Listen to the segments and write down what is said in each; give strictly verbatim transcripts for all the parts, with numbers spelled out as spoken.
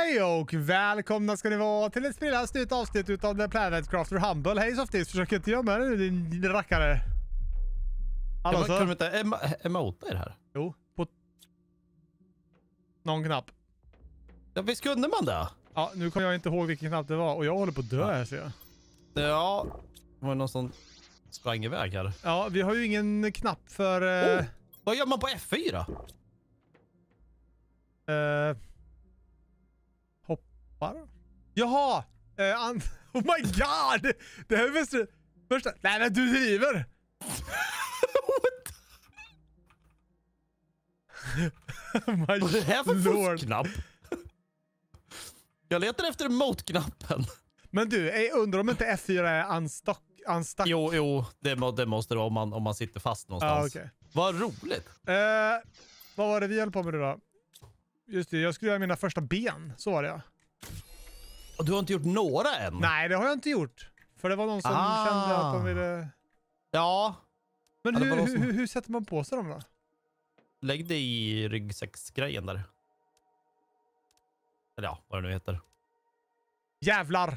Hej och välkomna ska ni vara till ett spelans nytt avsnitt utav The Planet Crafter Humble. Hej Softis, försök inte göra med nu din rackare. Hallå, kan du inte em emota er här? Jo, på någon knapp. Ja, visst kunde man det? Ja, nu kommer jag inte ihåg vilken knapp det var och jag håller på att dö här, ser jag. Ja, det var någon som sprang iväg här. Ja, vi har ju ingen knapp för... Eh, oh, vad gör man på F fyra? Eh, hoppar. Jaha! Eh, an oh my god! Det här är bästa... Första... Nej men du driver! Vad är det här för fuskknapp? Jag letar efter emote-knappen. Men du, jag undrar om inte F fyra är unstuck? unstuck? Jo, jo, det, må, det måste det vara om man, om man sitter fast någonstans. Ah, okay. Vad roligt. Eh, vad var det vi höll på med då? Just det, jag skulle göra mina första ben. Så var det, ja. Och du har inte gjort några än? Nej, det har jag inte gjort. För det var någon som ah. kände att de ville... Ja. Men ja, hur, som... hur, hur sätter man på sig dem då? Lägg det i ryggsäcksgrejen där. Eller ja, vad det nu heter. Jävlar!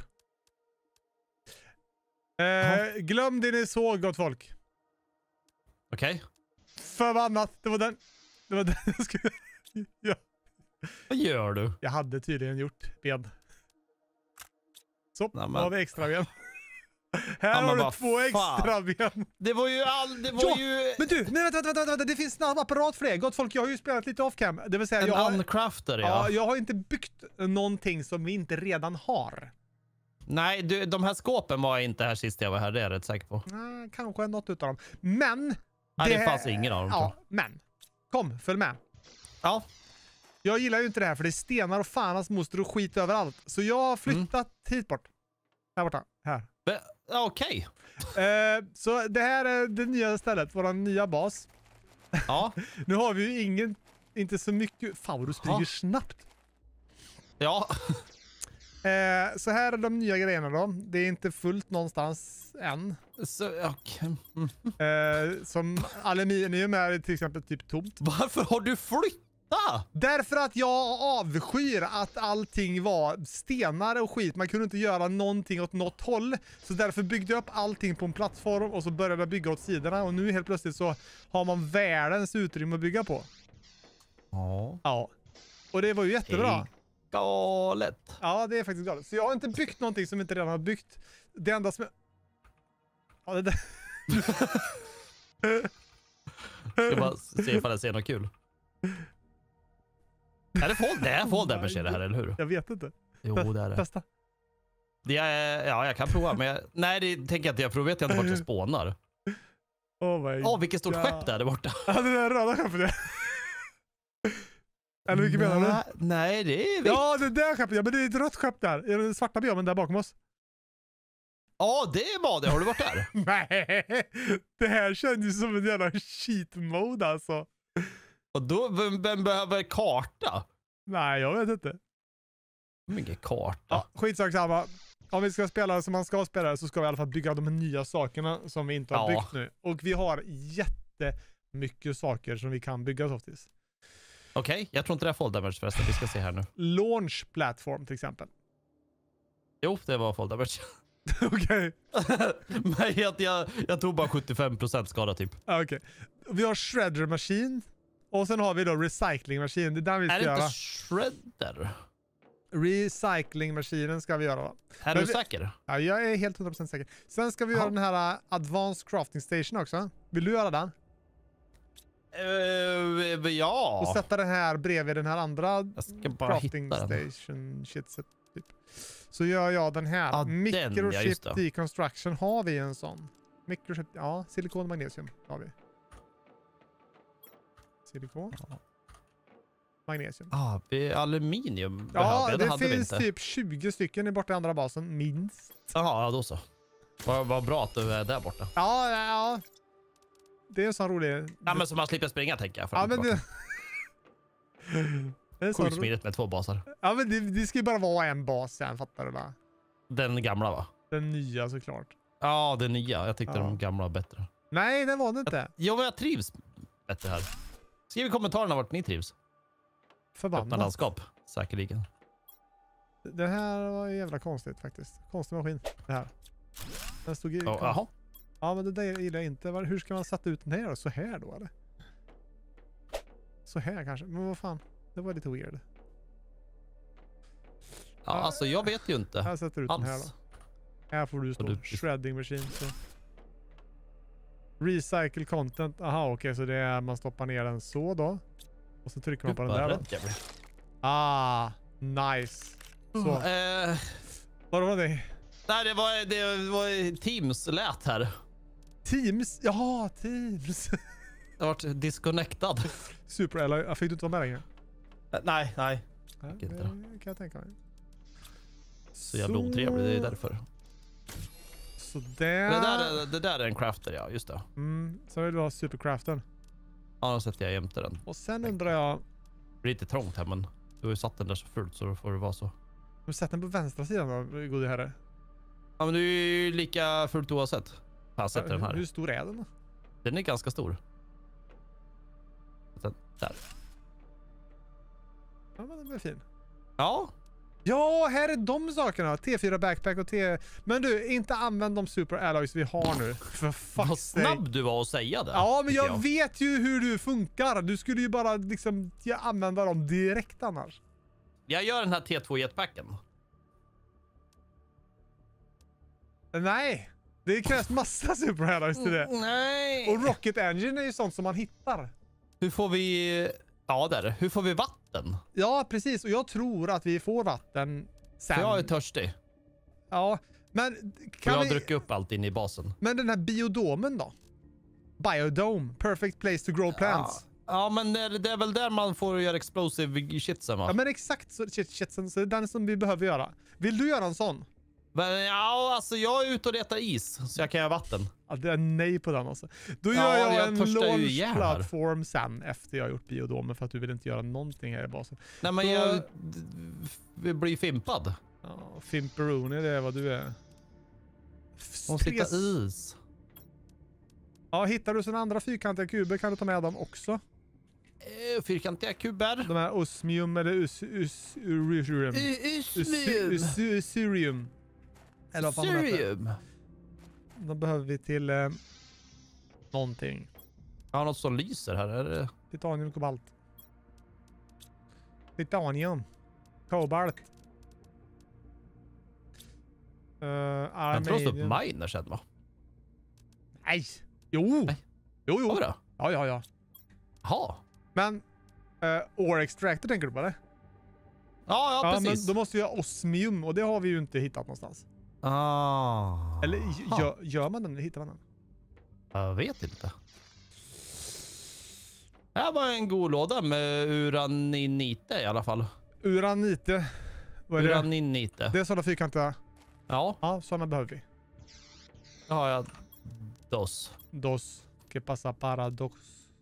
Eh, glöm det ni såg, gott folk. Okej. Okay. Förbannat, det var den. Det var den jag skulle... ja. Vad gör du? Jag hade tydligen gjort ben. Så, nej, men... då har vi extra ben. Här ja, har du bara, två fan. extra ben. Det var ju all... Det var ja, ju... men du, nej, vänta, vänta, vänta, vänta, det finns snabb apparat för det. Gott folk, jag har ju spelat lite off-cam. Det vill säga, en jag har, uncrafter, ja. ja. Jag har inte byggt någonting som vi inte redan har. Nej, du, de här skåpen var inte här sist jag var här, det är jag rätt säker på. Nej, kanske något utav dem. Men... Nej, det, det fanns ingen av dem. Ja, men. Kom, följ med. Ja. Jag gillar ju inte det här för det är stenar och fanas moster och skit överallt. Så jag har flyttat mm. hit bort. Här borta. Här. Okej. Okay. Uh, så det här är det nya stället. Vår nya bas. Ja. Nu har vi ju ingen... Inte så mycket... Fan, du springer ha. snabbt. uh, Ja. så här är de nya grejerna då. Det är inte fullt någonstans än. Så, okay. mm. uh, som aluminium är till exempel typ tomt. Varför har du flyttat? Därför att jag avskyr att allting var stenar och skit. Man kunde inte göra någonting åt något håll. Så därför byggde jag upp allting på en plattform och så började jag bygga åt sidorna. Och nu helt plötsligt så har man världens utrymme att bygga på. Ja. Ja. Och det var ju jättebra. Galet. Ja, det är faktiskt galet. Så jag har inte byggt någonting som inte redan har byggt. Det enda som... Ja, det där... Ska bara se ifall jag ser något kul. Är det fall, det är fall damage det här, eller hur? Jag vet inte. Jo, det är det. Testa. Det är, ja, jag kan prova, men jag, nej, det tänker jag inte. Jag provar vet jag inte vart jag spånar. Oh my Åh, oh, vilket stort God. skepp det är där borta. Ja, det där röda skeppet. Eller vilket menar du? Nej, det är vitt. Ja, det där skeppet. Ja, men det är ett rött skepp där. Är det den svarta biomen där bakom oss? Ja, det var det. Har du varit där? Nej, det här känns ju som en jävla cheat mode alltså. Och då, vem, vem behöver karta? Nej, jag vet inte. Mycket karta. Ja, skitsak samma. Om vi ska spela som man ska spela så ska vi i alla fall bygga de nya sakerna som vi inte har ja. byggt nu. Och vi har jättemycket saker som vi kan bygga softis. Okej, okay, jag tror inte det är fall damage förresten. Vi ska se här nu. Launch platform till exempel. Jo, det var fall damage. Okej. Men jag, jag, jag tog bara sjuttiofem procent skada typ. Okej. Okay. Vi har shredder machine. Och sen har vi då recycling machine. Det är där vi ska är det göra. Inte shredder? Recycling maskinen ska vi göra va? Är Men du vi... säker? Ja, jag är helt hundra procent säker. Sen ska vi ja. göra den här uh, Advanced Crafting Station också. Vill du göra den? Uh, ja. Och sätta den här bredvid den här andra crafting den. station shitset typ. Så gör jag den här. Ja, Microchip ja, deconstruction har vi en sån. Microchip, ja, silikon och magnesium har vi. Silikon. Ja. Magnesium. Ah, vi aluminium ja, det, det hade finns vi inte. typ tjugo stycken i borta andra basen, minst. Jaha, ja, då så. Vad var bra att du är där borta. Ja, ja. Det är en sån rolig... Ja, men så man slipper springa, tänker jag. Ja, men det... det är sjukt smidigt med två baser. Ja, men det, det ska ju bara vara en bas sen, fattar du va? Den gamla, va? Den nya, såklart. Ja, den nya. Jag tyckte ja. de gamla var bättre. Nej, det var det inte. Jag, jo, men jag trivs bättre här. Skriv i kommentarerna vart ni trivs. Förbannat. Öppna landskap, säkerligen. Det här var jävla konstigt faktiskt. Konstig maskin, det här. Den stod i... Oh, jaha. Ja, men det där gillar jag inte. Hur ska man sätta ut den här då? Så här då, eller? Så här kanske. Men vad fan? Det var lite weird. Ja, alltså jag vet ju inte. Jag sätter ut alls. den här då. Här får du stå. Du... Shredding machine. Så. Recycle content. Aha, okej. Okay, så det är man stoppar ner den så då. Och så trycker man på den där då. Ah, nice. Så. Uh, Vad var det? Nej, det var, det var Teams lät här. Teams? Ja, Teams. Jag har varit disconnectad. Super, eller jag fick du inte vara med längre? Uh, nej, nej. Ja, inte det det. kan jag tänka mig. Så jävla otrevlig, det är därför. Så där... Det där, är, det där är en crafter, ja, just det. Mm, så vill du ha supercraften. Ja, då sätter jag jämte den. Och sen undrar jag... Det är lite trångt här, men du har ju satt den där så fult så då får det vara så. Du sätter den på vänstra sidan då, gode herre. Ja, men det är ju lika fullt oavsett. Jag sätter ja, den här. Hur stor är den då? Den är ganska stor. Den, där. Ja, men den är fin. Ja. Ja, här är de sakerna. T fyra backpack och T... Men du, inte använd de super alloys vi har nu. För fuck's Vad snabb du var att säga det. Ja, men jag, jag vet ju hur du funkar. Du skulle ju bara liksom använda dem direkt annars. Jag gör den här T två jetpacken. Nej, det krävs massa super alloys till det. Nej. Och Rocket Engine är ju sånt som man hittar. Hur får vi... Ja, där. Hur får vi vatten? Ja, precis. Och jag tror att vi får vatten sen. För jag är törstig. Ja, men Kan kan jag har vi... druckit upp allt inne i basen. Men den här biodomen då? Biodome, perfect place to grow plants. Ja, ja men det, det är väl där man får göra explosive shit sen, va? Ja, men exakt så, shit, shit, så det är den som vi behöver göra. Vill du göra en sån? Men ja, alltså jag är ute och letar is så jag kan göra vatten. Ja, det är nej på den alltså. Då Ja, gör jag, jag en törstar ju ihjäl här. launch-plattform sen efter jag har gjort biodomen för att du vill inte göra någonting här i basen. Nej, men Då- jag vi blir fimpad. Ja, Fimperoni, det är vad du är. Måste hitta Tres- is. Ja, hittar du såna andra fyrkantiga kuber kan du ta med dem också. Eh, Fyrkantiga kuber. De här osmium eller us, us, urium. Us- Usurium. Eller vad fan de heter. Syrium. De behöver vi till eh, någonting. Jag har något som lyser här. Är det... Titanium och kobalt. Titanium. Kobalt. Uh, Jag tror det står upp miner sen, va? Nej. Jo. Nej. Jo, jo. Har vi det? Ja, ja, ja. Jaha. Men uh, ore extractor tänker du på det? Ja, ja, men precis. då måste vi ha osmium och det har vi ju inte hittat någonstans. Ah. Eller gör, gör man den eller hittar man den? Jag vet inte. Det här var en god låda med uraninite i alla fall. Uranite. Vad är det? Uraninite. Det är sådana fyrkantiga. Ja, Ja, sådana behöver vi. det har jag. Dos. Dos. Que pasa paradox.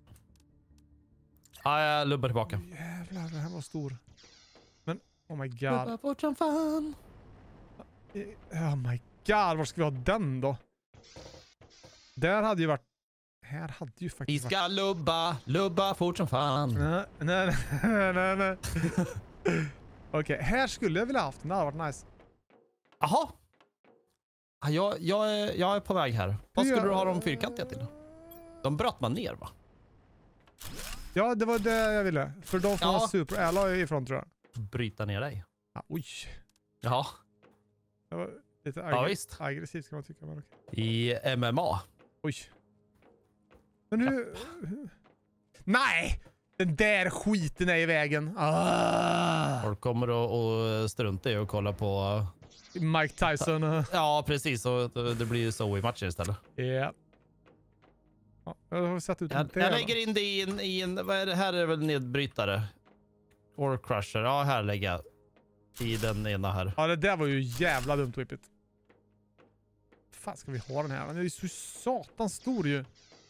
Ja, jag lubbar tillbaka. Jävlar, den här var stor. Men, oh my god. Lubbar bort som fan. Oh my god, var ska vi ha den då? Där hade ju varit... Här hade ju Vi faktiskt ska lubba, lubba fort som fan. varit... Nej, nej, nej, nej. Okej, här skulle jag vilja haft den. Det hade varit nice. Jaha. Ja, Jag, jag, är, jag är på väg här. Vad skulle Ja. du ha dem fyrkantiga till? De bröt man ner, va? Ja, det var det jag ville. För de som Ja. har super alloy ifrån tror jag. Bryta ner dig. Ah, oj. Ja, Det var lite ja aggr- visst. aggressivt kan man tycka. Men okej. I M M A. Oj. Men nu... Nej! Den där skiten är i vägen. Ah. Folk kommer att att strunta i och kolla på... Mike Tyson. uh. Ja, precis. Och det blir så i matchen istället. Ja. Ja, jag har sett ut Jag, en jag lägger in det i en, i en... Vad är det här? Är väl nedbrytare? Or crusher. Ja, här lägger jag. I den ena här. Ja, det där var ju jävla dumt, Whippet. Fan ska vi ha den här? Den är ju så satans stor ju.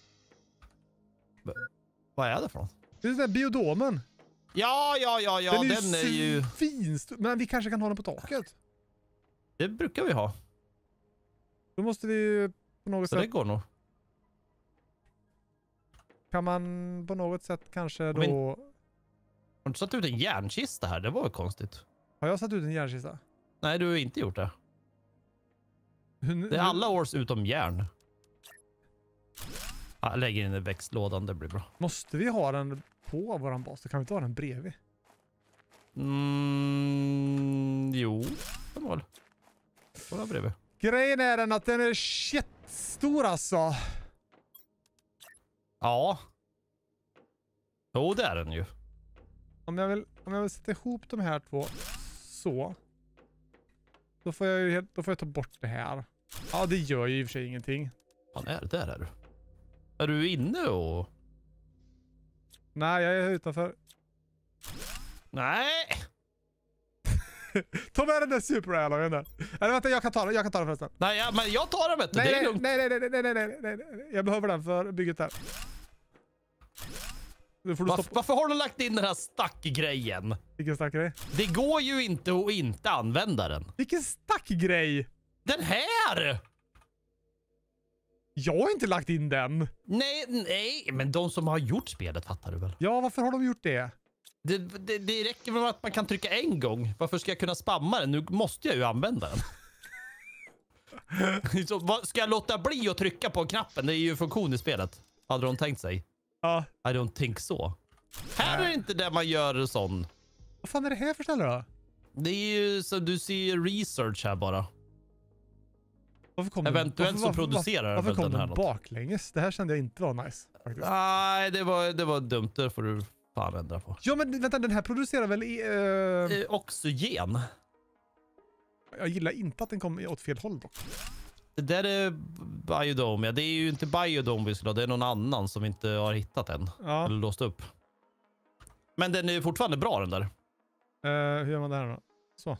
Vad är det för något? Det är den där biodomen. Ja, ja, ja, ja. den är ju, Den är ju... svinstor. Men vi kanske kan ha den på taket. Det brukar vi ha. Då måste vi ju på något Så sätt... det går nog. Kan man på något sätt kanske då... Men- Har du inte satt ut en järnkista här? Det var väl konstigt. Har jag satt ut en järnkista? Nej, du har inte gjort det. Hur, Det är alla års utom järn. Jag lägger in i växtlådan, det blir bra. Måste vi ha den på våran bas? Då kan vi inte ha den bredvid. Mm, jo, det var väl. Kolla bredvid. Grejen är den att den är shit stor alltså. Ja. Jo, det är den ju. Om jag vill, om jag vill sätta ihop de här två så. Då får jag ju helt, då får jag ta bort det här. Ja, det gör ju i och för sig ingenting. Fan, är det där är du? Är du inne och... Nej, jag är utanför. Nej! Ta med den där super-alloyen där. Eller vänta, jag kan ta den, jag kan ta den förresten. Nej, ja, men jag tar den, vet du. Nej, Det är nej, lugnt. nej, nej, nej, nej, nej, nej, nej, nej. Jag behöver den för bygget här. Nu får du Varför, stoppa. varför har du lagt in den här stack-grejen? Vilken stackgrej? Det går ju inte att inte använda den. Vilken stackgrej? Den här! Jag har inte lagt in den. Nej, nej, men de som har gjort spelet fattar du väl? Ja, varför har de gjort det? Det, det, det räcker med att man kan trycka en gång. Varför ska jag kunna spamma den? Nu måste jag ju använda den. Så, vad, ska jag låta bli att trycka på knappen? Det är ju en funktion i spelet. Hade de tänkt sig? Ja. I don't think so. Här är det inte där man gör sån. Vad fan är det här för ställe då? Det är ju så du ser research här bara. Varför kom Eventuellt så producerar varför, varför den kom här den något. baklänges? Det här kände jag inte var nice. Faktiskt. Nej, det var, det var dumt. Det får du fan ändra på. Ja, men vänta, den här producerar väl i... Uh... Eh, oxygen. Jag gillar inte att den kom åt fel håll dock. Det där är Biodome. Ja, det är ju inte Biodome vi skulle ha. Det är någon annan som vi inte har hittat än. Ja. Eller låst upp. Men den är fortfarande bra den där. Uh, hur gör man det här då? Så.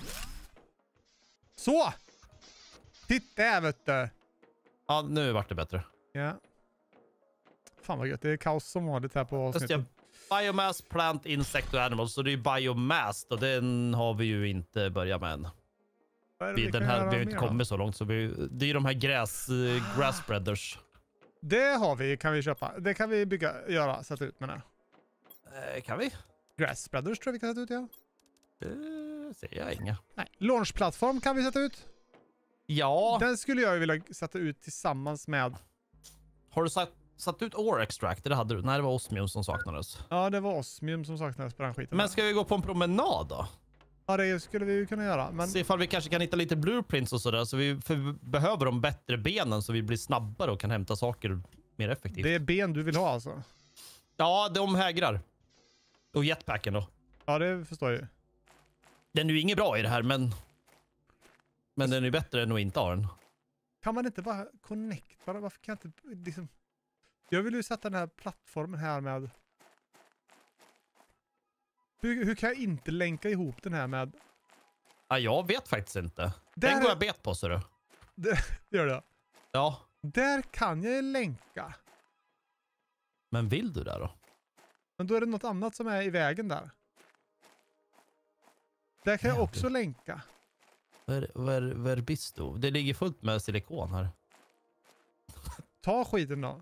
Så! Titta här, vet du. Ja, nu vart det bättre. Ja. Fan vad gött. Det är kaos som vanligt här på Fast avsnittet. jag, biomass, plant, insect och animals. Så det är ju biomass. Och den har vi ju inte börjat med än. Vad är det Vi, vi den kan här, göra vi har inte mer då? kommit så långt. Så vi, det är ju de här gräs, uh, grass spreaders. Det har vi, kan vi köpa. Det kan vi bygga, göra, sätta ut med det. Eh, kan vi? Grass spreaders tror jag vi kan sätta ut, ja. Det ser jag inga. Nej. Launchplattform kan vi sätta ut. Ja. Den skulle jag ju vilja sätta ut tillsammans med... Har du satt, satt ut ore extract? Det hade du. Nej, det var osmium som saknades. Ja, det var osmium som saknades på den skiten. Men ska vi gå på en promenad då? Ja, det skulle vi ju kunna göra. Men... Se ifall vi kanske kan hitta lite blueprints och sådär. Så vi, för vi behöver de bättre benen så vi blir snabbare och kan hämta saker mer effektivt. Det är ben du vill ha alltså? Ja, de hägrar. Och jetpacken då. Ja, det förstår jag ju. Den är ju inget bra i det här, men... Men den är bättre än att inte ha den. Kan man inte bara connecta? Varför kan jag inte liksom... Jag vill ju sätta den här plattformen här med... Hur, hur kan jag inte länka ihop den här med... Ja, jag vet faktiskt inte. Där Den går är- jag bet på, så du. Det gör det. Ja, Där kan jag ju länka. men vill du där då? Men då är det något annat som är i vägen där. Där kan jag Ja, också länka. Ver, ver, verbisto. Det ligger fullt med silikon här. Ta skiten då.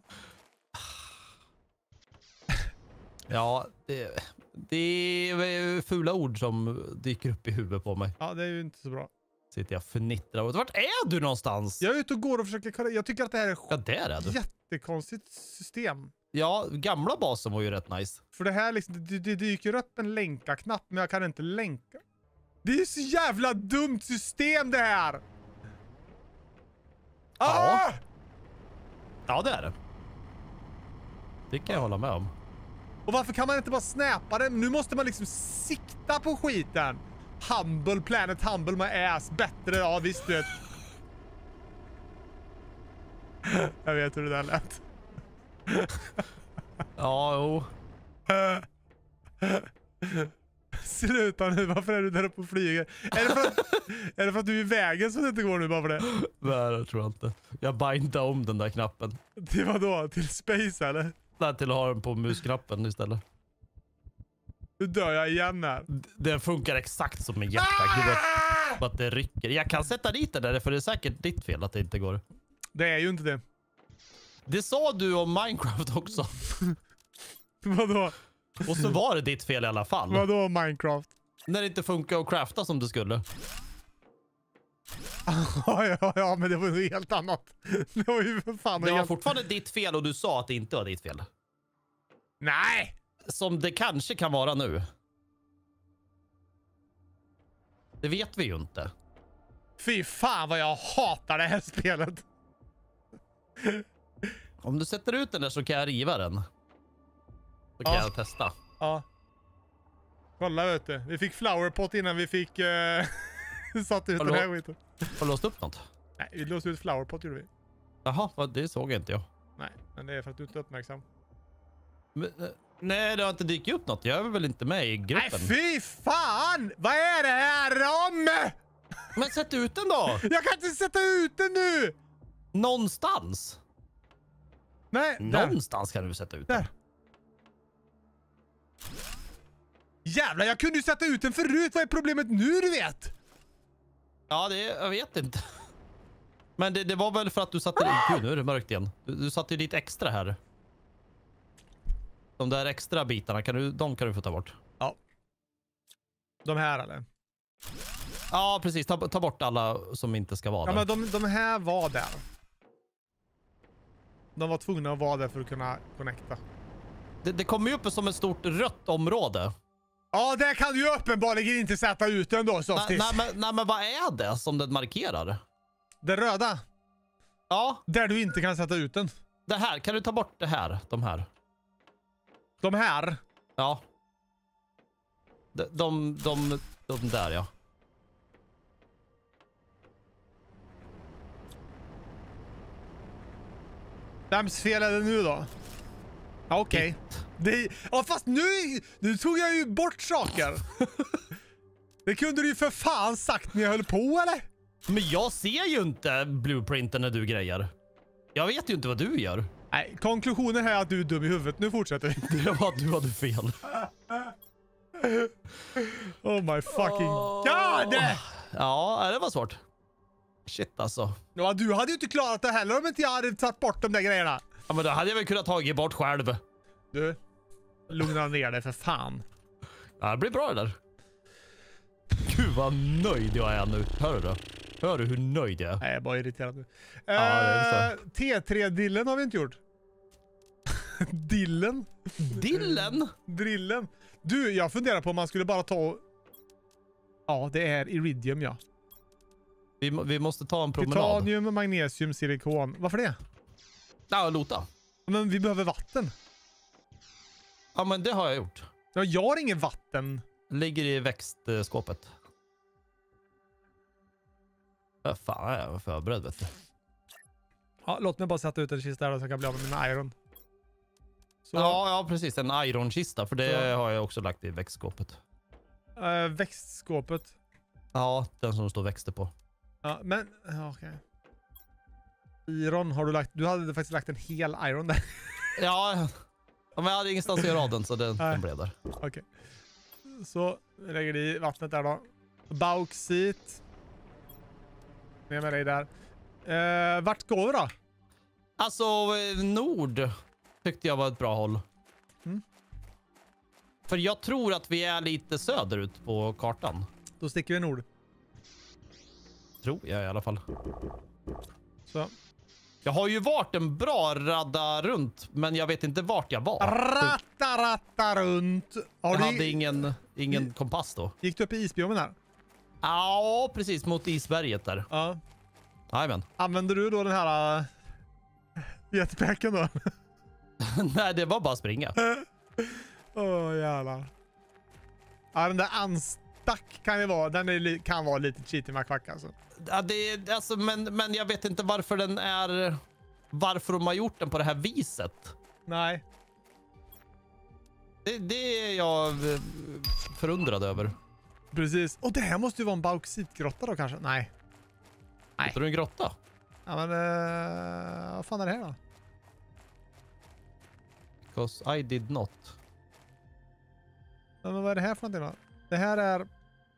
Ja, det, det är fula ord som dyker upp i huvudet på mig. Ja, det är ju inte så bra. Sitter jag fnittrar åt. Vart är du någonstans? Jag är ute och går och försöker kolla. Jag tycker att det här är Ja, ett där är du. jättekonstigt system. Ja, gamla basen var ju rätt nice. För det här liksom, det, det dyker upp en länka-knapp, men jag kan inte länka. Det är så jävla dumt system det här! Ja. Ah! Ja, det är det. Det kan jag hålla med om. Och varför kan man inte bara snappa den? Nu måste man liksom sikta på skiten. Humble planet, humble my ass. Bättre, ja visst du vet. Jag vet hur det där lät. Ja, jo. Sluta nu, varför är du där uppe och flyger? Är det för att, är det för att du är i vägen så det inte går nu bara för det? Nej, det tror jag inte. Jag bindade om den där knappen. Till vad då? Till space eller? Nej, till att ha den på musknappen istället. Nu dör jag igen här. D- Den funkar exakt som en jetpack. Det är bara- bara att det rycker. Jag kan sätta dit den där, för det är säkert ditt fel att det inte går. Det är ju inte det. Det sa du om Minecraft också. Vadå? Och så var det ditt fel i alla fall. Vadå Minecraft? När det inte funkar att crafta som det skulle. ja, ja, ja, men det var ju helt annat. Det var ju för fan... Det var helt... fortfarande ditt fel och du sa att det inte var ditt fel. Nej! Som det kanske kan vara nu. Det vet vi ju inte. Fy fan vad jag hatar det här spelet. Om du sätter ut den där så kan jag riva den. Då kan Ja. jag testa. Ja. Kolla vet du. Vi fick flowerpot innan vi fick... Uh, satt ut Hallå? den här skiten. Har du låst upp något? Nej, vi låste ut flowerpot gjorde vi. Jaha, vad- det såg inte jag. Nej, men det är för att du inte är uppmärksam. Men, eh, nej, det har inte dykt upp något. Jag är väl inte med i Nej, gruppen. fy fan! Vad är det här om? Men sätt ut den då! Jag kan inte sätta ut den nu! Någonstans. Nej, där. Någonstans kan du sätta ut den. Där. Jävlar, jag kunde ju sätta ut den förut. Vad är problemet nu, du vet? Ja, det jag vet inte. Men det, det var väl för att du satte... Gud, nu är det mörkt igen. Du, du satte ju lite extra här. De där extra bitarna, kan du, de kan du få ta bort. Ja. De här eller? Ja, precis. Ta, ta bort alla som inte ska vara Ja, där. men de, de här var där. De var tvungna att vara där för att kunna connecta. Det, det kommer ju upp som ett stort rött område. Ja, där kan du ju uppenbarligen inte sätta ut den då, Nej, Softis. nej, men, nej, men vad är det som den markerar? Det röda. Ja, Där du inte kan sätta ut den. det här. Kan du ta bort det här? De här. De här. Ja. De, de, de, de där, ja. Vems fel är det nu då? Ja, okej. Det, ja, fast nu, nu tog jag ju bort saker. Det kunde du ju för fan sagt när jag höll på, eller? Men jag ser ju inte blueprinten när du grejer. Jag vet ju inte vad du gör. Nej, konklusionen här är att du är dum i huvudet. Nu fortsätter vi. Det var att du hade fel. Oh my fucking Åh. god! Ja, det var svårt. Shit alltså. Ja, du hade ju inte klarat det heller om inte jag hade tagit bort de där grejerna. Ja, men då hade jag väl kunnat tagit bort själv. Du, lugna ner dig för fan. Ja, det blir bra det där. Gud vad nöjd jag är nu. Hör du det? Hör du hur nöjd jag är? Nej, jag är bara irriterad nu. det är Uh, T tre-dillen har vi inte gjort. Dillen? Dillen? Drillen. Du, jag funderar på om man skulle bara ta och... Ja, det är iridium, ja. Vi, må- vi måste ta en promenad. Titanium, magnesium, silikon. Varför det? Ja, lota. Men vi behöver vatten. Ja, men det har jag gjort. Ja, jag har ingen vatten. Ligger i växtskåpet. Ja, fan, jag var förberedd, vet du. Ja, låt mig bara sätta ut en kista där så jag kan bli av med min iron. Så, Ja, ja, precis. En ironkista, för det Så. har jag också lagt i växtskåpet. äh, växtskåpet. Ja, den som står växter på. Ja, men ja, okej. Iron har du lagt. Du hade faktiskt lagt en hel iron där. Ja, men jag hade ingenstans att göra av den, så den, Nej. den blev där. Okej. Så vi lägger i vattnet där då. Bauxit. Ner med dig där. Uh, vart går vi då? Alltså, eh, nord tyckte jag var ett bra håll. Mm. För jag tror att vi är lite söderut på kartan. Då sticker vi nord. Tror jag i alla fall. Så. Jag har ju varit en bra radda runt, men jag vet inte vart jag var. Ratta, ratta runt. Har Jag du, hade ingen, ingen kompass då. Gick du upp i isbiomen här? Ja, precis mot isberget där. Ja. Jajamän. Använder du då den här uh, jetpacken då? Nej, det var bara att springa. Åh oh, jävlar. Ja, den där anstack kan ju vara, den är li, kan vara lite cheaty McQuack alltså. Ja, det, alltså, men, men jag vet inte varför den är... Varför de har gjort den på det här viset. Nej. Det, det är jag eh, förundrad över. Precis. Och det här måste ju vara en bauxitgrotta då kanske? Nej. Nej. Tror du en grotta? Ja men, uh, vad fan är det här då? Because I did not. Ja, men vad är det här för någonting då? Det här är...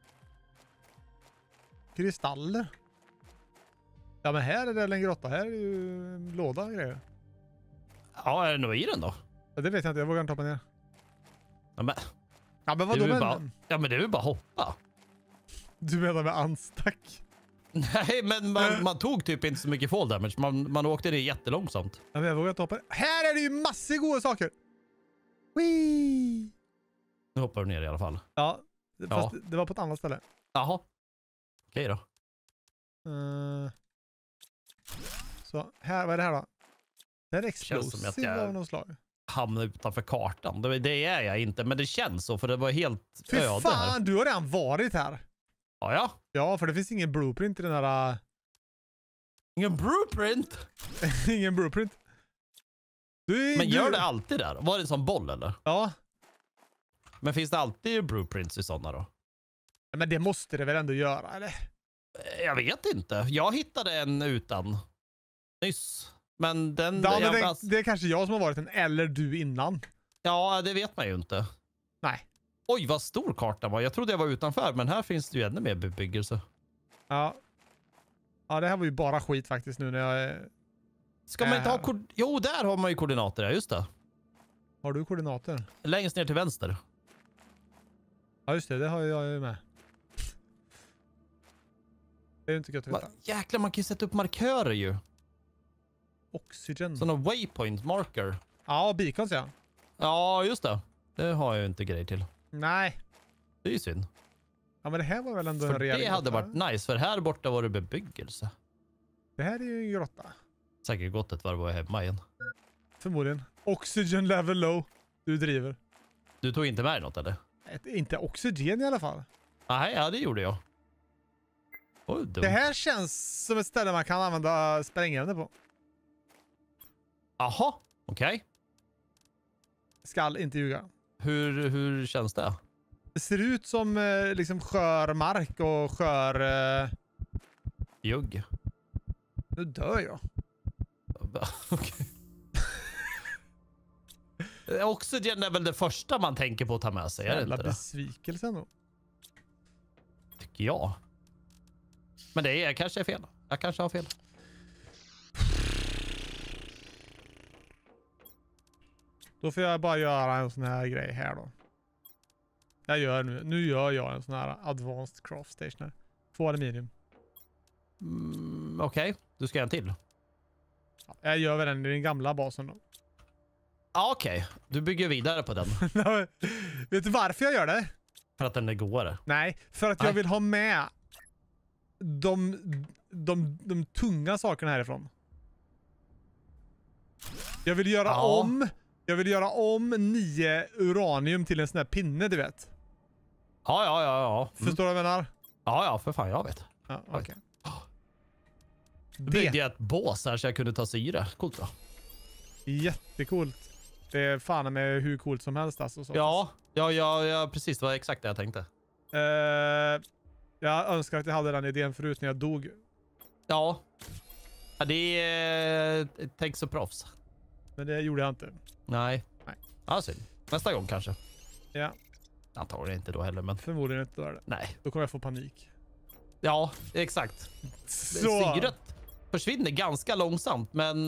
kristaller. Ja men här är det en grotta. Här är ju en låda och grejer. Ja, är det nog i den då? Ja, det vet jag inte. Jag vågar inte hoppa ner. Ja, men, Ja, men Det vadå är väl men? bara, ja, men det är väl bara hoppa. Du menar med unstuck? Nej, men man, man tog typ inte så mycket fall damage. Man, man åkte det jättelångsamt. Ja, men jag vågar inte hoppa. Här är det ju massor goda saker. Wee! Nu hoppar du ner i alla fall. Ja, fast Ja. det var på ett annat ställe. Jaha. Okej då. Uh, så, här, vad är det här då? Det är Känns som att explosiv jag- av något slag. Hamna utanför kartan. Det, det är jag inte, men det känns så för det var helt Fy öde fan, här. du har redan varit här. Ja, ja. Ja, för det finns ingen blueprint i den här... Ingen blueprint. ingen blueprint. Du, Men du, gör det alltid där? Var det en sån boll eller? Ja, Men finns det alltid blueprints i sådana då? men det måste det väl ändå göra, eller? Jag vet inte. Jag hittade en utan nyss. Men den... Ja, men jag, det, alltså, det är kanske jag som har varit en, eller du innan. ja, det vet man ju inte. Nej. Oj, vad stor kartan var. Jag trodde jag var utanför, men här finns det ju ännu mer bebyggelse. Ja. Ja, det här var ju bara skit faktiskt nu när jag... är- Ska man inte ha... Äh. Ko- jo, där har man ju koordinater. Ja, just det. Har du koordinater? Längst ner till vänster. Ja, just det. Det har jag ju med. Det är ju inte gött att Va, veta. jäklar, man kan ju sätta upp markörer ju. Oxygen. Sådana waypoint marker. Ja, beacons ja. Ja, just det. Det har jag ju inte grej till. Nej. Det är ju synd. Ja, men det här var väl ändå För en rejäl det hade grotta. varit nice, för här borta var det bebyggelse. Det här är ju en grotta. Säkert gått ett varv och är hemma igen. Förmodligen. Oxygen level low. Du driver. Du tog inte med dig något eller? Ett, inte oxygen i alla fall. Nej, ja det gjorde jag. Oj, dumt. Det här känns som ett ställe man kan använda sprängämne på. Jaha, okej. Skall inte ljuga. Hur, hur känns det? Det ser ut som eh, liksom skör mark och skör... Eh... Jugg. Nu dör jag. Okej. Oxygen är väl det första man tänker på att ta med sig, är det Jävla inte det? besvikelse ändå. Tycker jag. Men det är, jag kanske är fel. Jag kanske har fel. Då får jag bara göra en sån här grej här då. Jag gör nu. Nu gör jag en sån här advanced craft station här. Två aluminium. Mm, Okej, du ska göra en till. Ja, jag gör väl den i den gamla basen då. Ja, okej. Du bygger vidare på den. Vet du varför jag gör det? För att den är godare. Nej, för att Nej. jag vill ha med de, de, de tunga sakerna härifrån. Jag vill göra Ja. om Jag vill göra om nio uranium till en sån här pinne, du vet. Ja, ja, ja, ja. Mm. Förstår du vad jag menar? Ja, ja, för fan, jag vet. Ja, okej. Då byggde Det jag ett bås här så jag kunde ta syre. Coolt va? är jättecoolt. Det är fan med hur coolt som helst alltså. Så. Ja, ja, ja, ja, precis. Det var exakt det jag tänkte. Eh, jag önskar att jag hade den idén förut när jag dog. Ja. Ja, det är... Tänk så proffs. Men det gjorde jag inte. Nej. Nej. Ja, synd. Nästa gång kanske. Ja, Antagligen inte då heller, men... förmodligen inte då är det. Nej. Då kommer jag få panik. Ja, exakt. Så. Syret försvinner ganska långsamt, men...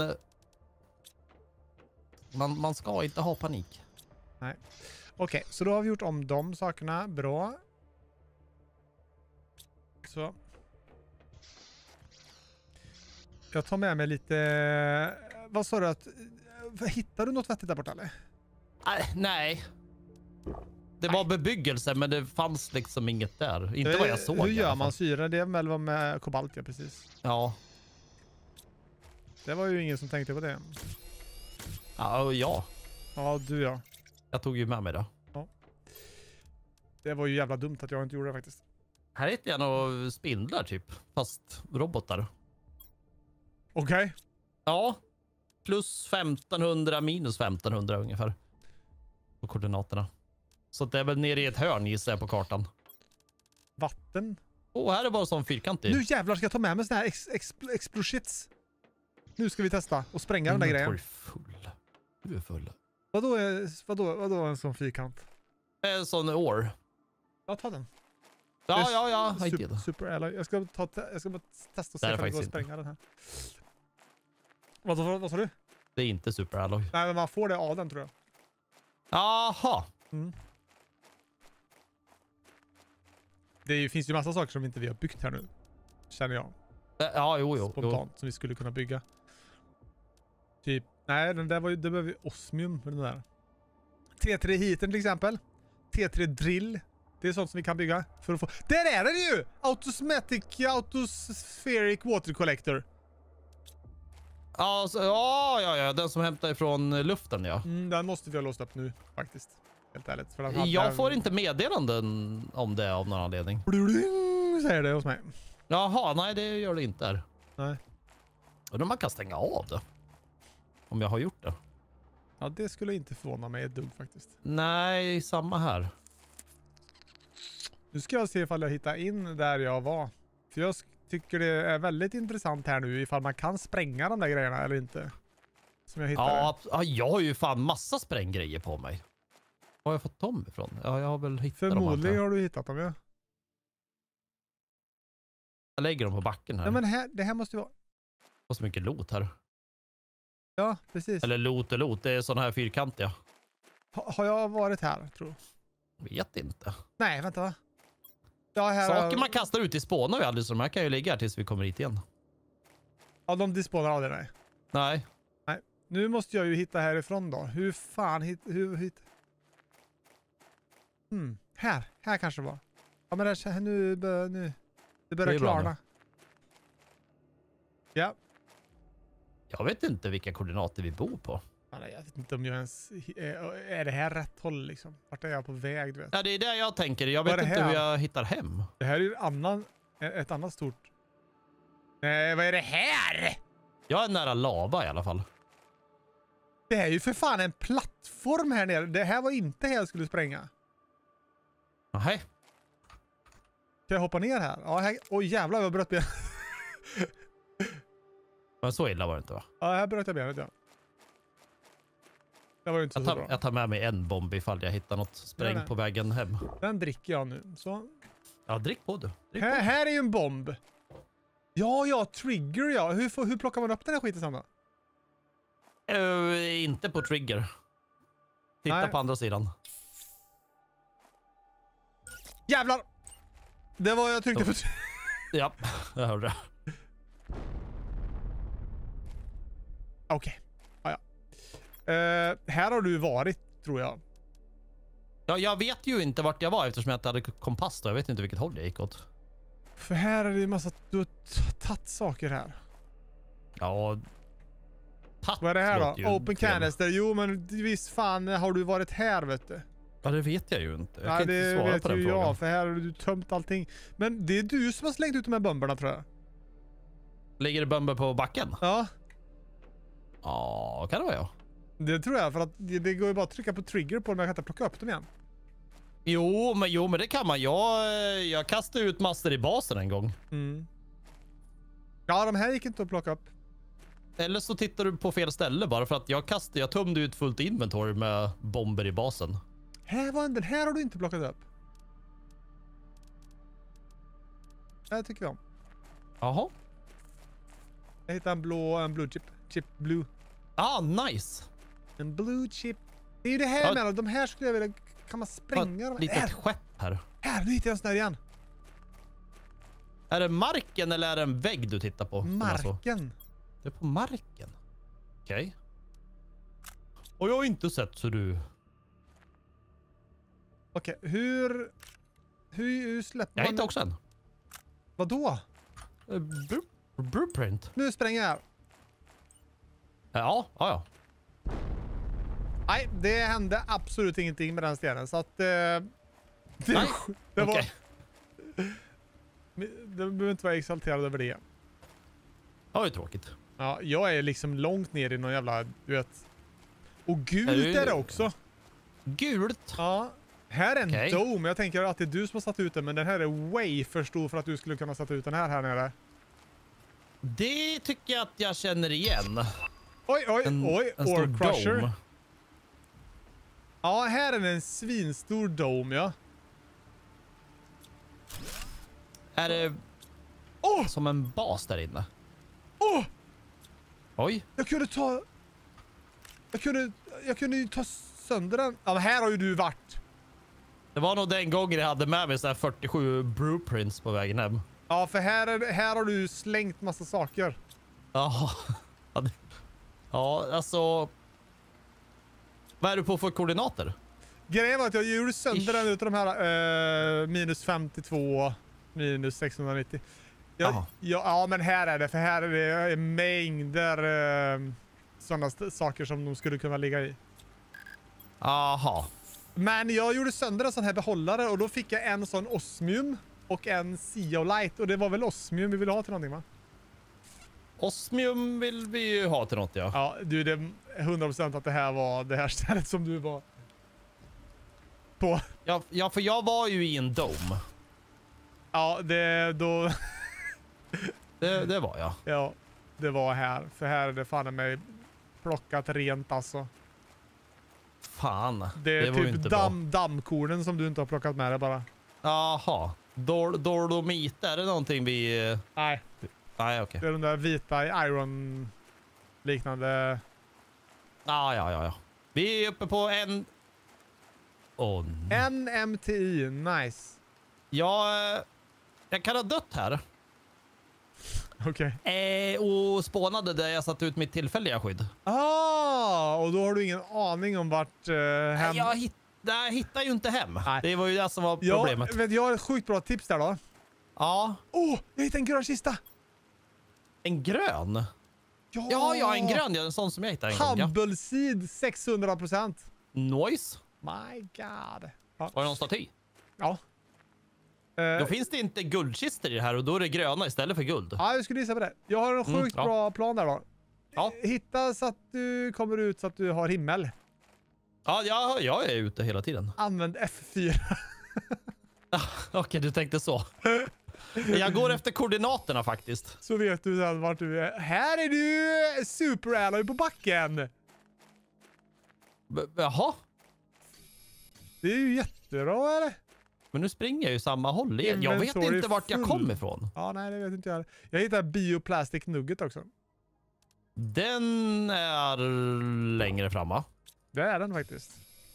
Man, man ska inte ha panik. Okej, så då har vi gjort om de sakerna. Bra. Så. Jag tar med mig lite... Vad sa du att... Hittar du något vettigt där borta eller? Nej, nej. Det var bebyggelse, men det fanns liksom inget där. Inte vad jag såg. Hur i gör alla man fall. syre? Det är väl med kobalt, ja precis. Ja. Det var ju ingen som tänkte på det. Ja, och ja. Ja, du ja. Jag tog ju med mig det. Det var ju jävla dumt att jag inte gjorde det faktiskt. Här hittar jag några spindlar typ. Fast robotar. Okej. Ja. Plus femtonhundra minus femtonhundra ungefär. På koordinaterna. Så det är väl nere i ett hörn gissar jag på kartan. Vatten. Åh, oh, här är bara sån fyrkantig. Nu jävlar ska jag ta med mig såna här ex ex explosits. Nu ska vi testa och spränga den där grejen. Du är full. Du är full. Vadå, är, vadå, vadå en sån fyrkant? En sån år. Ja, ta den. Ja, ja, ja. Super, Super. super alloy. Jag ska, ta, te- jag ska bara testa och se Det är om det går att faktiskt spränga den här. Vad, vad, vad sa du? Det är inte super alloy. Nej, men man får det av den tror jag. Jaha. Mm. det finns ju massa saker som inte vi har byggt här nu. Känner jag. Ja, jo, jo. Spontant jo. som vi skulle kunna bygga. Typ, nej den där var ju, det behöver vi osmium för den där. T tre heaten till exempel. T tre drill. Det är sånt som vi kan bygga för att få... Där är den ju! Automatic Autospheric Water Collector. Alltså, ja, ja, ja. Den som hämtar ifrån luften, ja. Mm, den måste vi ha låst upp nu faktiskt. Helt ärligt. För den hade Jag den... får inte meddelanden om det av någon anledning. Bling, säger det hos mig. Jaha, nej det gör det inte här. Nej. Undrar om man kan stänga av det. Om jag har gjort det. Ja, det skulle inte förvåna mig ett dugg faktiskt. Nej, samma här. Nu ska jag se ifall jag hittar in där jag var. För jag tycker det är väldigt intressant här nu ifall man kan spränga de där grejerna eller inte. Som jag hittade. Ja, ja, jag har ju fan massa spränggrejer på mig. Var har jag fått dem ifrån? Ja, jag har väl hittat Förmodligen dem. har du hittat dem, ja. Jag lägger dem på backen här. Ja, men här, det här måste ju vara... Och så mycket lot här. Ja, precis. Eller lot och lot, det är sådana här fyrkantiga. Ha, har jag varit här, tror jag? Vet inte. Nej, vänta va? Ja, här Saker har... man kastar ut i spånar vi aldrig, så de här kan ju ligga här tills vi kommer hit igen. Ja, de disponerar aldrig, nej. Nej. Nej. Nu måste jag ju hitta härifrån då. Hur fan hit... Hur hit... Hmm. Här. Här kanske det var. Ja, men där, nu, bör, nu. Det börjar Det är bra klarna. nu. Ja. Jag vet inte vilka koordinater vi bor på. Ja, nej, jag vet inte om jag ens... Är, är det här rätt håll liksom? Vart är jag på väg, du vet? Ja, det är det jag tänker. Jag Vad vet är det inte här? hur jag hittar hem. Det här är ju en annan... Ett annat stort... Nej, vad är det här? Jag är nära lava i alla fall. Det är ju för fan en plattform här nere. Det här var inte här jag skulle spränga. Nej. Kan jag hoppa ner här? Ja, här... Oj, jävlar vad bröt ben. Men så illa var det inte, va? Ja, här bröt jag benet, ja. Det var ju inte Jag så tar, bra. jag tar med mig en bomb ifall jag hittar något spräng Nej, nej. på vägen hem. Den dricker jag nu. Så. Ja, drick på du. Drick Här, på. här är ju en bomb. Ja, ja, trigger ja. Hur, får- hur plockar man upp den här skiten sen då? Uh, inte på trigger. Titta Nej. på andra sidan. Jävlar! Det var jag tryckte Oh. för... Ja, jag hörde det. Okej. Ja, ja. Eh, här har du varit, tror jag. Ja, jag vet ju inte vart jag var eftersom jag inte hade kompass då. Jag vet inte vilket håll jag gick åt. För här är det en massa... Du har t- tagit saker här. Ja. Tatt Vad är det här låter då? ju Open fel. canister. Jo, men visst fan har du varit här, vet du. Ja, det vet jag ju inte. Jag Ja, kan det inte svara vet på den ju frågan. jag, för här har du tömt allting. Men det är du som har slängt ut de här bomberna, tror jag. Ligger det bomber på backen? Ja, Ja, kan det vara jag. det tror jag. För att det, det går ju bara att trycka på trigger på dem. Jag kan inte plocka upp dem igen. Jo, men, jo, men det kan man. Jag, jag kastade ut master i basen en gång. Mm. Ja, de här gick inte att plocka upp. Eller så tittar du på fel ställe bara för att jag kastade, jag tömde ut fullt inventory med bomber i basen. Här var den här har du inte plockat upp. Det här tycker vi om. Jaha. Jag hittade en blå, en blue chip. Chip blue. Ah, nice. En blue chip. Det är ju det här Ja. med dem. De här skulle jag vilja... Kan man spränga dem? Litet Här, skepp här. här, nu hittar jag en sån här igen. Är det marken eller är det en vägg du tittar på? Marken. Det är på marken. Okej. Okay. Och jag har inte sett så du... Okej, hur... Hur, hur släpper Jag man... hittade också en. Vadå? Eh, blu- Blueprint. Nu spränger jag. Ja, ja, ja. Nej, det hände absolut ingenting med den stenen. Så att... Eh, det, Nej, det var... okej. Du behöver inte vara exalterad över det. Det var ju tråkigt. Ja, jag är liksom långt ner i någon jävla... Du vet... Och gult Är du- är det också. Gult. Ja. Här är en Okej. dome. Jag tänker att det är du som har satt ut den. Men den här är way för stor för att du skulle kunna sätta ut den här här nere. Det tycker jag att jag känner igen. Oj, oj, En, oj. en stor Ore crusher. dome. Ja, här är det en svinstor dome, ja. Är det Åh! som en bas där inne? Åh! Oj. Jag kunde ta... Jag kunde... Jag kunde ju ta sönder den. Ja, men här har ju du varit. Det var nog den gången jag hade med mig så här fyrtiosju blueprints på vägen hem. Ja, för här, är, här har du slängt massa saker. Ja. Ja, alltså. Vad är du på för koordinater? Grejen var att jag gjorde sönder Ish. den utav de här uh, minus femtiotvå, minus sexhundranittio. Jag, Jaha. ja, ja, men här är det, för här är det mängder uh, sådana st- saker som de skulle kunna ligga i. Aha. Men jag gjorde sönder en sån här behållare och då fick jag en sån osmium och en Zeolite. Och det var väl osmium vi ville ha till någonting, va? Osmium vill vi ju ha till något, ja. Ja, du, det är hundra procent att det här var det här stället som du var på. Ja, ja, för jag var ju i en dome. Ja, det då... Det, det var jag. Ja, det var här. För här är det fan mig plockat rent alltså. Fan. Det är det var ju typ inte damm, dammkornen som du inte har plockat med dig bara. bra. Jaha. Dol Dolomit, är det någonting vi... Nej, Nej, okej. det är de där vita iron liknande. Ah, ja, ja, ja. Vi är uppe på en... Åh, nej. En M T I, nice. Jag, eh, jag kan ha dött här. Okej. Eh, och spånade där jag satt ut mitt tillfälliga skydd. Ah, och då har du ingen aning om vart uh, hem... Jag, hitt, nej, jag hittar ju inte hem. Nej. Det var ju det som var Ja, problemet. vet, jag har ett sjukt bra tips där då. Ja, Åh, oh, jag hittade en grön kista! en grön. Ja, Ja, ja, en grön. Ja, en sån som jag hittade en gång. Ja. Humble seed sexhundra procent. Nice. My god. Ja. Var det någon staty? Ja. Eh, Då finns det inte guldkister i det här och då är det gröna istället för guld. ja, jag skulle gissa på det. Jag har en Mm, sjukt ja. bra plan där då. Ja. Hitta så att du kommer ut så att du har himmel. Ja, jag, jag är ute hela tiden. Använd F fyra. Okej, du tänkte så. Jag går efter koordinaterna faktiskt. Så vet du sen vart du är. Här är du super alloy på backen. B Jaha, Det är ju jättebra, eller? men nu springer jag ju samma håll igen. Jag vet Inventory inte vart jag full. kom ifrån. Ja, nej, det vet inte jag. Jag hittade bioplastic nugget också. Den är längre framma. Det är den faktiskt.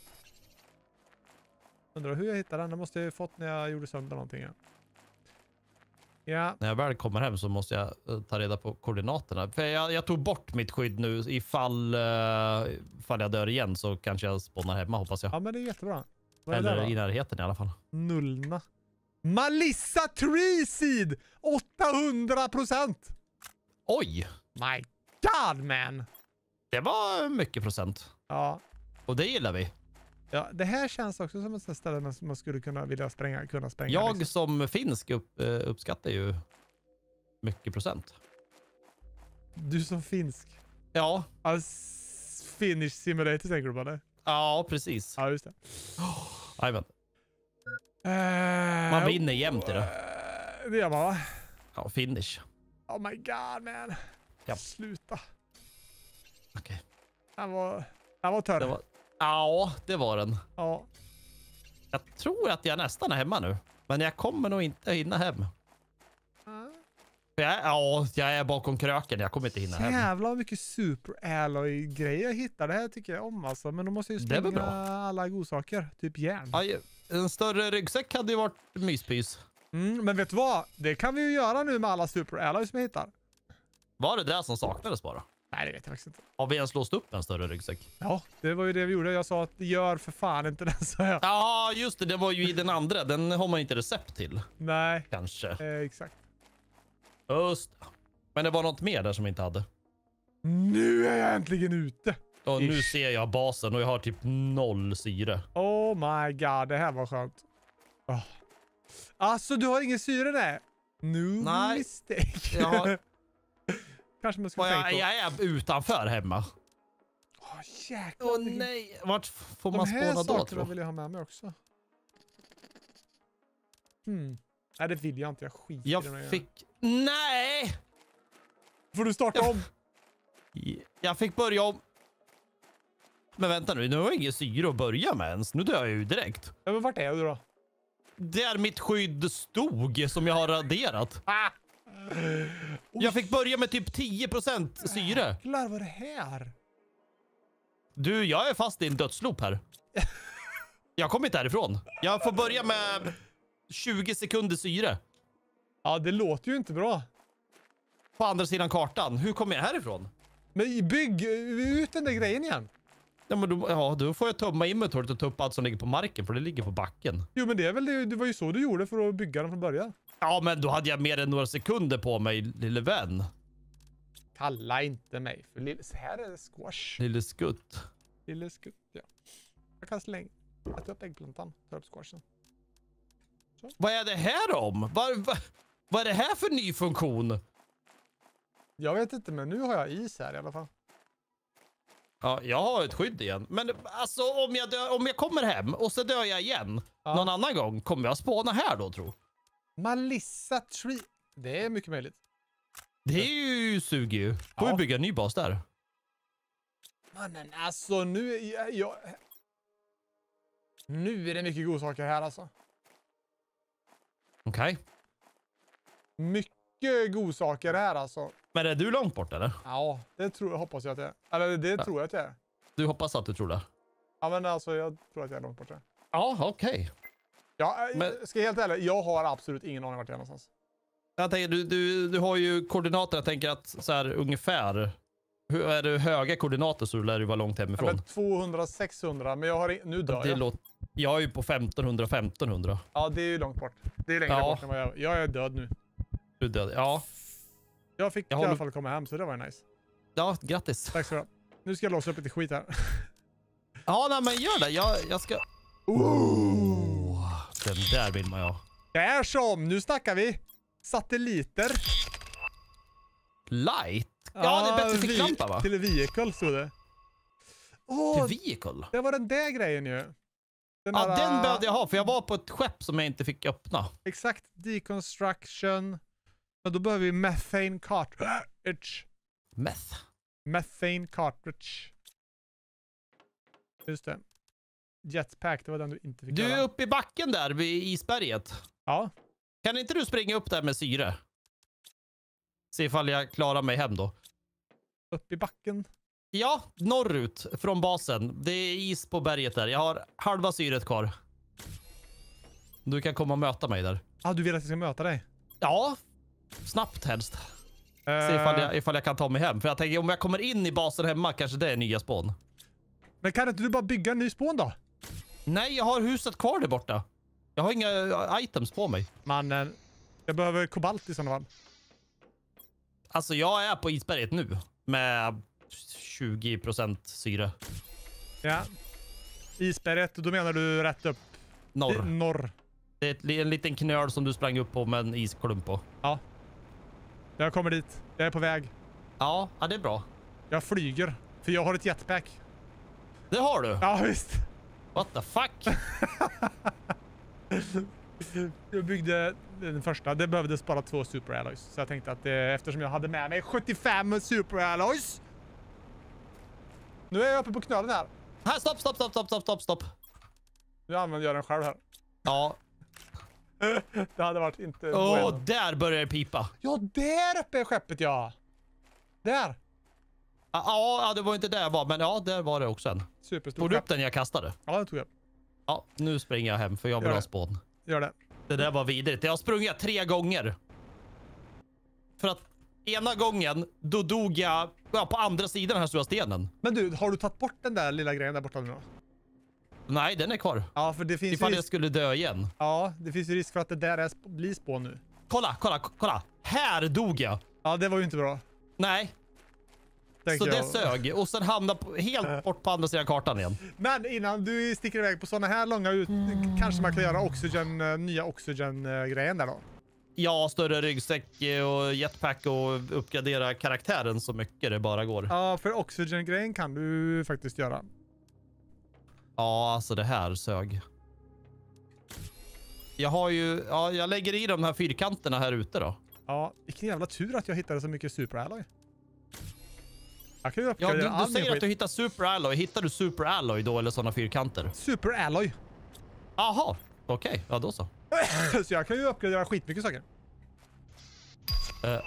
Undrar hur jag hittade den. Den måste jag ju fått när jag gjorde sönder någonting. Ja. Ja. När jag väl kommer hem så måste jag eh, ta reda på koordinaterna. För jag, jag tog bort mitt skydd nu. Ifall, uh, ifall jag dör igen så kanske jag spånar hemma, hoppas jag. Ja, men det är jättebra. Vad är det Eller där i då? närheten i alla fall. Nullna. Melissa Tree Seed! åttahundra procent! Oj! My god, man! Det var mycket procent. Ja. Och det gillar vi. Ja, det här känns också som ett sånt ställe man- man skulle kunna vilja spränga, kunna spränga. Jag liksom. som finsk upp, eh, uppskattar ju mycket procent. Du som finsk. Ja, Alltså, Finnish Simulator tänker du på det? ja precis. Ja, just det. Jajamän. Uh, Man vinner jämt i det. Uh, det gör man, va? Ja, finish. Oh my god, man. Ja. Sluta. Okej. Den var, den var törr. Det var... Ja, det var den. Ja. Jag tror att jag nästan är hemma nu. Men jag kommer nog inte hinna hem. För Jag är, ja, jag är bakom kröken. Jag kommer inte hinna hem. Jävlar vad mycket super alloy grejer jag hittar. Det här tycker jag om alltså. Men då måste jag ju Det är väl slänga bra. alla godsaker. Typ järn. Ja, en större ryggsäck hade ju varit myspys. Mm, men vet du vad? Det kan vi ju göra nu med alla super alloys som jag hittar. Var det det som saknades bara? Nej, det vet jag faktiskt inte. Har vi ens låst upp en större ryggsäck? Ja, det var ju det vi gjorde. Jag sa att gör för fan inte den, så jag. Ja, just det. Det var ju i den andra. Den har man inte recept till. Nej, Kanske. eh, exakt. Just det. Men det var något mer där som inte hade. Nu är jag äntligen ute. Och nu Ish. ser jag basen och jag har typ noll syre. Oh my god, det här var skönt. Oh. Alltså, du har ingen syre där? No Nej. mistake. Jag har- Kanske man Och skulle tänka jag, på. jag är utanför hemma. Åh, jäklar. Åh vilken- nej. Vart får De man här spåna då, sakerna tror vill jag ha med mig också. Hmm. Nej, det vill jag inte. Jag skiter jag? i det. Jag fick... Nej! Får du starta om? Jag fick börja om. Men vänta nu, nu har jag ingen syre att börja med ens. Nu dör jag ju direkt. Ja, men vart är du då? Där mitt skydd stod som jag har raderat. Ah! Jag fick börja med typ tio procent syre. Jäklar, vad är det här? Du, jag är fast i en dödsloop här. Jag kommer inte härifrån. Jag får börja med tjugo sekunder syre. Ja, det låter ju inte bra. På andra sidan kartan. Hur kommer jag härifrån? Men bygg ut den där grejen igen. Ja, men då, ja, då får jag tömma inventoriet och ta upp allt som ligger på marken, för det ligger på backen. Jo, men det är väl det, det var ju så du gjorde för att bygga den från början. Ja, men då hade jag mer än några sekunder på mig, lille vän. Kalla inte mig för lille... Så här är det squash. Lille skutt. Lille skutt, ja. Jag kan slänga... Äta upp äggplantan. Ta upp squashen. Så. Vad är det här om? Vad, vad, vad är det här för ny funktion? Jag vet inte, men nu har jag is här i alla fall. Ja, jag har ett skydd igen. Men alltså, om jag, dö, om jag kommer hem och så dör jag igen Ja. någon annan gång, kommer jag spåna här då, tro? Melissa Tree. Det är mycket möjligt. Det är ju suger ju. Får Ja. vi bygga en ny bas där? Mannen, alltså nu är jag, jag... Nu är det mycket godsaker här alltså. Okej. Okay. Mycket godsaker här alltså. Men är du långt bort eller? Ja, det tror jag, hoppas jag att jag är. Eller det Ja. tror jag att jag är. Du hoppas att du tror det? Ja, men alltså jag tror att jag är långt bort. Ja, okej. Okay. Ja, Men- ska jag helt ärlig, jag har absolut ingen aning vart jag är någonstans. Jag tänker, du, du, du har ju koordinater, jag tänker att så här ungefär. Hur är det höga koordinater så lär du vara långt Ja, hemifrån. men tvåhundra sexhundra, men jag har i- nu dör Det jag. låter, jag är ju på femtonhundra femtonhundra. Ja, det är ju långt bort. Det är längre Ja. bort än vad jag Jag är död nu. Du är död. Ja, Jag fick Jag i alla håller- fall komma hem, så det var ju nice. ja, grattis. Tack så du ha. Nu ska jag låsa upp lite skit här. Ja, nej, men gör det. Jag, jag ska... Oh. Den där vill man ju ha. Där som, nu snackar vi. Satelliter. Light? Ja, det är bättre vi- ficklampa va? Till vehicle stod det. Åh, Till vehicle? det var den där grejen ju. Den Ja, där, den behövde jag ha, för jag var på ett skepp som jag inte fick öppna. Exakt, deconstruction. Och då behöver vi methane cartridge. Meth. Methane cartridge. Just det. Jetpack, det var den du inte fick Du är göra. uppe i backen där vid isberget. Ja. Kan inte du springa upp där med syre? Se ifall jag klarar mig hem då. Upp i backen. Ja, norrut från basen. Det är is på berget där. Jag har halva syret kvar. Du kan komma och möta mig där. Ah, du vill att jag ska möta dig? Ja, snabbt helst. Se Eh, ifall jag, ifall jag kan ta mig hem. För jag tänker, om jag kommer in i basen hemma kanske det är nya spån. Men kan inte du bara bygga en ny spån då? Nej, jag har huset kvar där borta. Jag har inga items på mig. Mannen, jag behöver kobalt i sådana fall. Alltså, jag är på isberget nu. Med tjugo procent syre. Ja. Isberget, då menar du rätt upp? Norr. I, norr. Det är ett, en liten knöl som du sprang upp på med en isklump på. Ja. Jag kommer dit. Jag är på väg. Ja, ja, det är bra. Jag flyger. För jag har ett jetpack. Det har du. Ja, visst. What the fuck? Jag byggde den första. Det behövdes bara två super alloys. Så jag tänkte att det, eftersom jag hade med mig sjuttiofem super alloys. Nu är jag uppe på knölen här. Här, stopp, stopp, stopp, stopp, stopp, stopp, stopp. Nu använder jag den själv här. Ja. Det hade varit inte... Åh, bueno. där börjar det pipa. Ja, där uppe är skeppet, ja. Där. Ja, ja, det var inte där jag var, men ja, där var det också en. Superstor Tog du skepp. upp den jag kastade? Ja, det tog jag. Ja, nu springer jag hem för jag vill Gör ha det. spån. Gör det. Det där var vidrigt. Jag har sprungit tre gånger. För att ena gången, då dog jag ja, på andra sidan den här stora stenen. Men du, har du tagit bort den där lilla grejen där borta nu då? Nej, den är kvar. Ja, för det finns Ifall ju jag risk... skulle dö igen. Ja, det finns ju risk för att det där är sp... blir spån nu. Kolla, kolla, kolla. Här dog jag. Ja, det var ju inte bra. Nej, tänker så det jag. sög. Och sen hamnade på, helt bort på andra sidan kartan igen. Men innan du sticker iväg på såna här långa ut... Kanske man kan göra oxygen, eh, nya oxygen-grejen där då. Ja, större ryggsäck eh, och jetpack och uppgradera karaktären så mycket det bara går. Ja, för oxygen-grejen kan du faktiskt göra. Ja, alltså det här sög. Jag har ju, ja, jag lägger i de här fyrkanterna här ute då. Ja, vilken jävla tur att jag hittade så mycket super alloy. Jag kan ju Ja, uppgradera du, all du min säger att skit. du hittar super alloy. Hittar du super alloy då eller sådana fyrkanter? Super alloy. Aha, okej. Okay. Ja, då så. Så jag kan ju uppgradera skitmycket saker. Uh,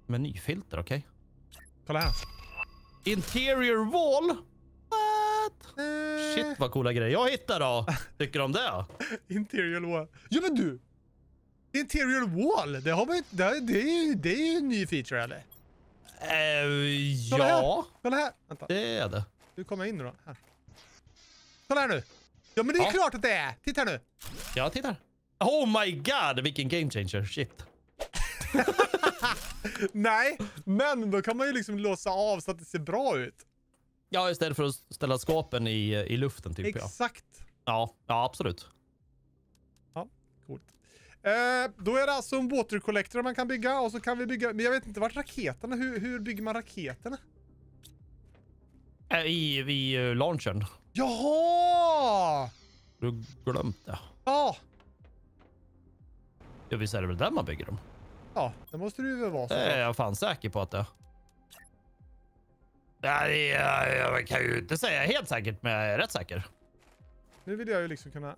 menyfilter, okej. Okay. Kolla här. Interior wall? What? Eh, Shit vad coola grejer jag hittar då. Tycker du om det? Interior wall. Ja men du! Interior wall, det, har man, inte- det, är- det, är, ju- det är ju en ny feature eller? Eh, Kolla ja, här. Kolla här. Vänta, det är det. nu kommer jag in nu då. Här. Kolla här nu. Ja men det är Ja. klart att det är. Titta nu. Jag tittar. Oh my god, vilken game changer. Shit. Nej, men då kan man ju liksom låsa av så att det ser bra ut. Ja, istället för att ställa skåpen i, i luften typ. Exakt. Ja. Ja, ja, absolut. Ja, coolt. Eh, då är det alltså en water collector man kan bygga och så kan vi bygga, men jag vet inte vart raketerna, hur, hur bygger man raketerna? Äh, I, i uh, launchern. Jaha! Du glömt det. Ja, Ja, visst är det väl där man bygger dem? ja, det måste du ju väl vara så. Det är jag fan säker på att det. Ja, det är, jag kan ju inte säga helt säkert, men jag är rätt säker. Nu vill jag ju liksom kunna...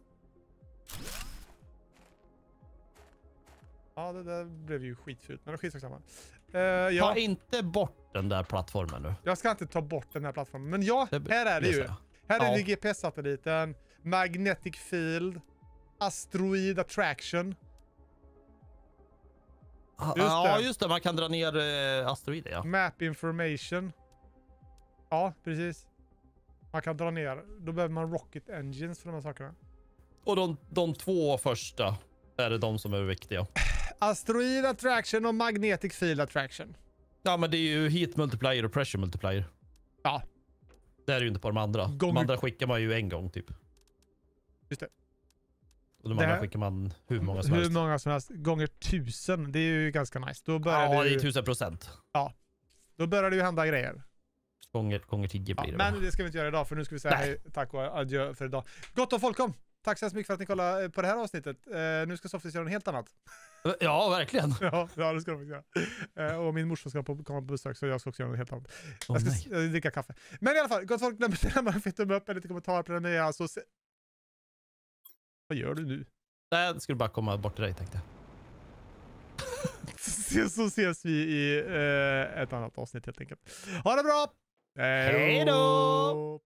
Ja, det där blev ju skitfult, men det är skitsamma. Uh, ja, Ta inte bort den där plattformen nu. jag ska inte ta bort den här plattformen, men ja, Det- här är det det ju. säger Här är Ja. det G P S-satelliten, magnetic field, asteroid attraction. Ja, Just ja, det. just det. Man kan dra ner eh, asteroider, ja. Map information. Ja, precis. Man kan dra ner. Då behöver man rocket engines för de här sakerna. Och de, de två första är det de som är viktiga. Asteroid attraction och magnetic field attraction. Ja, men det är ju heat multiplier och pressure multiplier. Ja, Det är det ju inte på de andra. De Gånger- andra skickar man ju en gång typ. just det. Och de Det andra här- skickar man hur många som Hur helst. många som helst. Gånger tusen. Det är ju ganska nice. Då börjar, Ja, det, det är ju, tusen procent. då börjar det ju hända grejer. Gånger, gånger tio Ja, blir det. men va? det ska vi inte göra idag, för nu ska vi säga Nej. hej, tack och adjö för idag. Gott och folkom! Tack så hemskt mycket för att ni kollade på det här avsnittet. Eh, nu ska Sofie göra något helt annat. Ja, verkligen. Ja, ja, det ska de göra. Eh, och min morsa ska på, komma på besök, så jag ska också göra något helt annat. Åh, jag ska nej. s- eh, dricka kaffe. Men i alla fall, gott folk, glöm inte att tumme upp eller till kommentar, prenumerera, så se... Vad gör du nu? Nej, det skulle bara komma bort till dig, tänkte jag. Så ses vi i eh, ett annat avsnitt helt enkelt. Ha det bra! Hej då!